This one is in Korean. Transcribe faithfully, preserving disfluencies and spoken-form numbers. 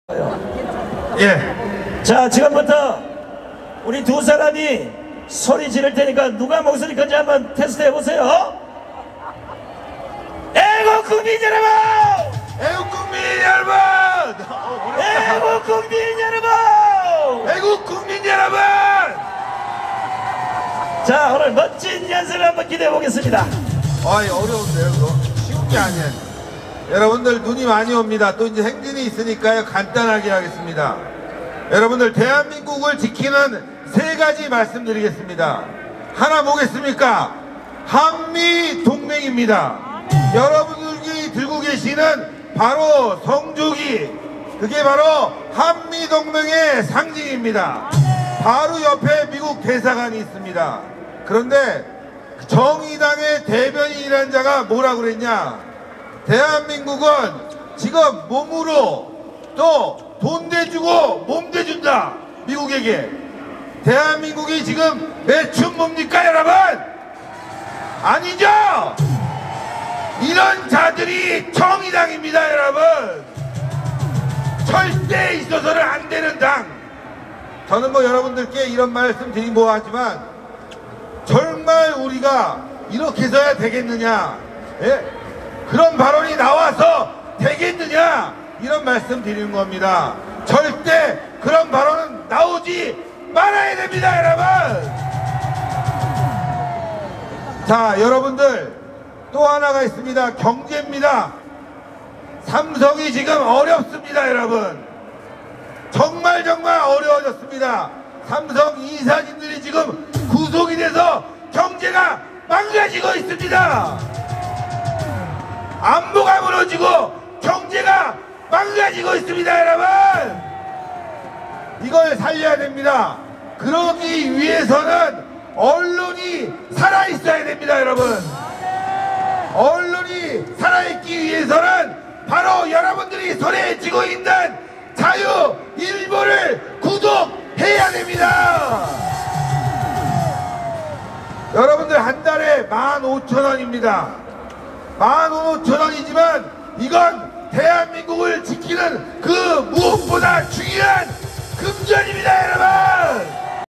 예. 자, 지금부터 우리 두 사람이 소리 지를 테니까 누가 목소리 큰지 한번 테스트 해보세요. 애국 국민 여러분! 애국 국민 여러분! 애국 국민 여러분! 애국 국민 여러분! 자, 오늘 멋진 연습을 한번 기대해 보겠습니다. 아이, 어려운데요, 그거? 쉬운 게 아니에요. 여러분들 눈이 많이 옵니다. 또 이제 행진이 있으니까요, 간단하게 하겠습니다. 여러분들, 대한민국을 지키는 세 가지 말씀드리겠습니다. 하나 뭐겠습니까? 한미 동맹입니다. 여러분들이 들고 계시는 바로 성조기, 그게 바로 한미 동맹의 상징입니다. 바로 옆에 미국 대사관이 있습니다. 그런데 정의당의 대변인이라는 자가 뭐라 그랬냐? 대한민국은 지금 몸으로 또 돈 대주고 몸 대준다, 미국에게. 대한민국이 지금 매춘 뭡니까, 여러분? 아니죠? 이런 자들이 정의당입니다, 여러분. 절대 있어서는 안 되는 당. 저는 뭐 여러분들께 이런 말씀 드린 뭐 하지만, 정말 우리가 이렇게 해서야 되겠느냐, 예? 그런 발언이 나와서 되겠느냐, 이런 말씀 드리는 겁니다. 절대 그런 발언은 나오지 말아야 됩니다, 여러분. 자, 여러분들, 또 하나가 있습니다. 경제입니다. 삼성이 지금 어렵습니다, 여러분. 정말 정말 어려워졌습니다. 삼성 이사진들이 지금 구속이 돼서 경제가 망가지고 있습니다. 안보가 무너지고 경제가 망가지고 있습니다, 여러분. 이걸 살려야 됩니다. 그러기 위해서는 언론이 살아있어야 됩니다, 여러분. 언론이 살아있기 위해서는 바로 여러분들이 손에 쥐고 있는 자유일보를 구독해야 됩니다. 여러분들, 한 달에 만 오천 원입니다. 만 오천 원이지만 이건 대한민국을 지키는 그 무엇보다 중요한 금전입니다, 여러분.